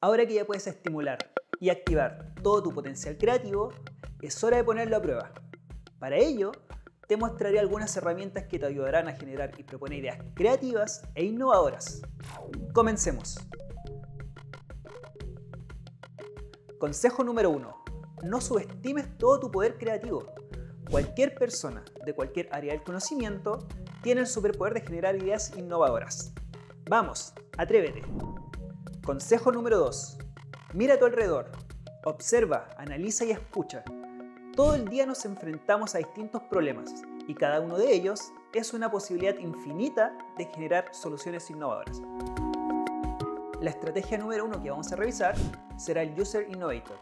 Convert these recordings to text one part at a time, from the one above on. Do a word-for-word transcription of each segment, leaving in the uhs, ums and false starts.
Ahora que ya puedes estimular y activar todo tu potencial creativo, es hora de ponerlo a prueba. Para ello, te mostraré algunas herramientas que te ayudarán a generar y proponer ideas creativas e innovadoras. Comencemos. Consejo número uno. No subestimes todo tu poder creativo. Cualquier persona de cualquier área del conocimiento tiene el superpoder de generar ideas innovadoras. Vamos, atrévete. Consejo número dos. Mira a tu alrededor. Observa, analiza y escucha. Todo el día nos enfrentamos a distintos problemas y cada uno de ellos es una posibilidad infinita de generar soluciones innovadoras. La estrategia número uno que vamos a revisar será el User Innovator.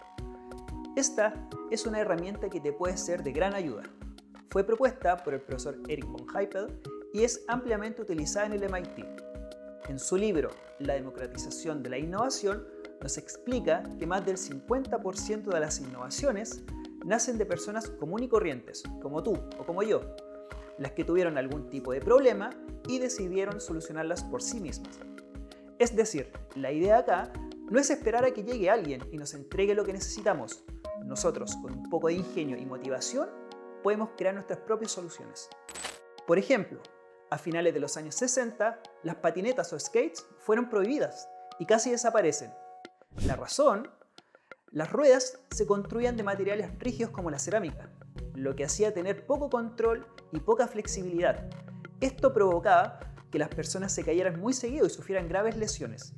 Esta es una herramienta que te puede ser de gran ayuda. Fue propuesta por el profesor Eric von Hippel y es ampliamente utilizada en el M I T. En su libro La democratización de la innovación nos explica que más del cincuenta por ciento de las innovaciones nacen de personas comunes y corrientes, como tú o como yo, las que tuvieron algún tipo de problema y decidieron solucionarlas por sí mismas. Es decir, la idea acá no es esperar a que llegue alguien y nos entregue lo que necesitamos. Nosotros, con un poco de ingenio y motivación, podemos crear nuestras propias soluciones. Por ejemplo, a finales de los años sesenta, las patinetas o skates fueron prohibidas y casi desaparecen. La razón: las ruedas se construían de materiales rígidos como la cerámica, lo que hacía tener poco control y poca flexibilidad. Esto provocaba que las personas se cayeran muy seguido y sufrieran graves lesiones.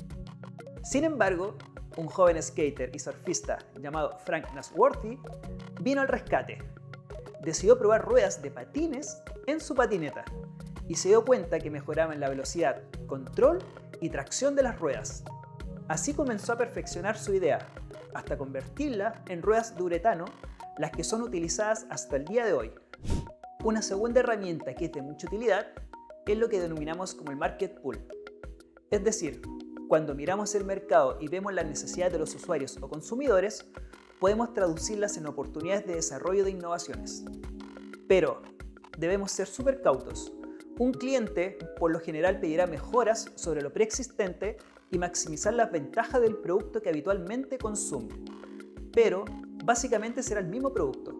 Sin embargo, un joven skater y surfista llamado Frank Nasworthy vino al rescate. Decidió probar ruedas de patines en su patineta y se dio cuenta que mejoraban la velocidad, control y tracción de las ruedas. Así comenzó a perfeccionar su idea, hasta convertirla en ruedas de uretano, las que son utilizadas hasta el día de hoy. Una segunda herramienta que es de mucha utilidad es lo que denominamos como el market pull. Es decir, cuando miramos el mercado y vemos las necesidades de los usuarios o consumidores, podemos traducirlas en oportunidades de desarrollo de innovaciones. Pero debemos ser súper cautos. Un cliente por lo general pedirá mejoras sobre lo preexistente y maximizar las ventajas del producto que habitualmente consume. Pero básicamente será el mismo producto.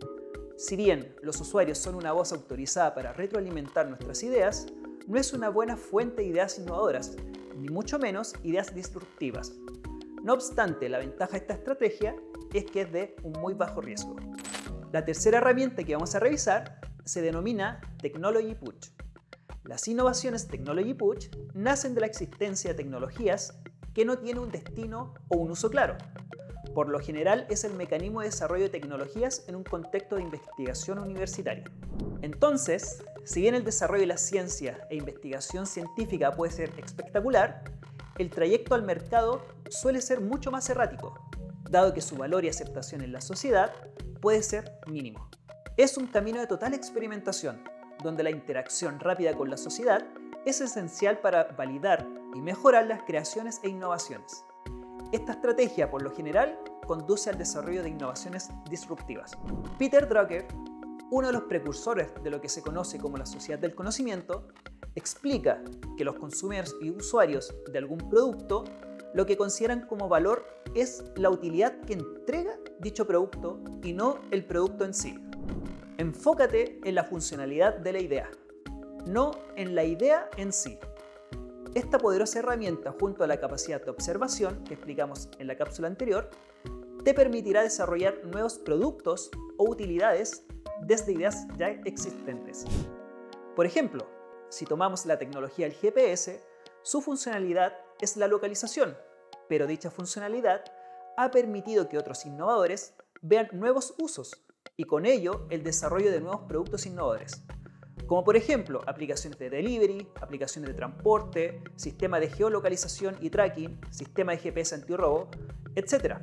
Si bien los usuarios son una voz autorizada para retroalimentar nuestras ideas, no es una buena fuente de ideas innovadoras, ni mucho menos ideas disruptivas. No obstante, la ventaja de esta estrategia es que es de un muy bajo riesgo. La tercera herramienta que vamos a revisar se denomina Technology Push. Las innovaciones Technology Push nacen de la existencia de tecnologías que no tienen un destino o un uso claro. Por lo general es el mecanismo de desarrollo de tecnologías en un contexto de investigación universitaria. Entonces, si bien el desarrollo de la ciencia e investigación científica puede ser espectacular, el trayecto al mercado suele ser mucho más errático, dado que su valor y aceptación en la sociedad puede ser mínimo. Es un camino de total experimentación, donde la interacción rápida con la sociedad es esencial para validar y mejorar las creaciones e innovaciones. Esta estrategia, por lo general, conduce al desarrollo de innovaciones disruptivas. Peter Drucker, uno de los precursores de lo que se conoce como la sociedad del conocimiento, explica que los consumidores y usuarios de algún producto lo que consideran como valor es la utilidad que entrega dicho producto y no el producto en sí. Enfócate en la funcionalidad de la idea, no en la idea en sí. Esta poderosa herramienta, junto a la capacidad de observación que explicamos en la cápsula anterior, te permitirá desarrollar nuevos productos o utilidades desde ideas ya existentes. Por ejemplo, si tomamos la tecnología del G P S, su funcionalidad es la localización, pero dicha funcionalidad ha permitido que otros innovadores vean nuevos usos y con ello el desarrollo de nuevos productos innovadores, como por ejemplo aplicaciones de delivery, aplicaciones de transporte, sistema de geolocalización y tracking, sistema de G P S antirrobo, etcétera.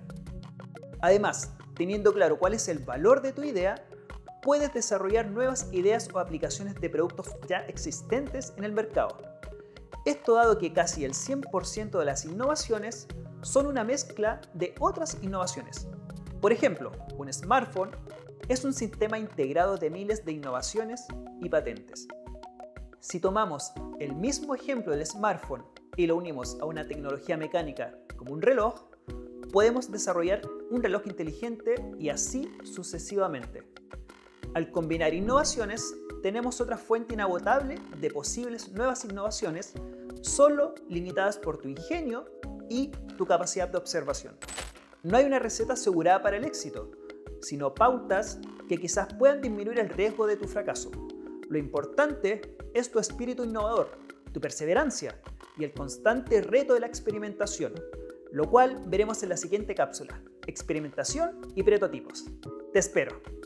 Además, teniendo claro cuál es el valor de tu idea, puedes desarrollar nuevas ideas o aplicaciones de productos ya existentes en el mercado. Esto dado que casi el cien por ciento de las innovaciones son una mezcla de otras innovaciones. Por ejemplo, un smartphone es un sistema integrado de miles de innovaciones y patentes. Si tomamos el mismo ejemplo del smartphone y lo unimos a una tecnología mecánica como un reloj, podemos desarrollar un reloj inteligente y así sucesivamente. Al combinar innovaciones, tenemos otra fuente inagotable de posibles nuevas innovaciones, solo limitadas por tu ingenio y tu capacidad de observación. No hay una receta asegurada para el éxito, sino pautas que quizás puedan disminuir el riesgo de tu fracaso. Lo importante es tu espíritu innovador, tu perseverancia y el constante reto de la experimentación, lo cual veremos en la siguiente cápsula: experimentación y prototipos. Te espero.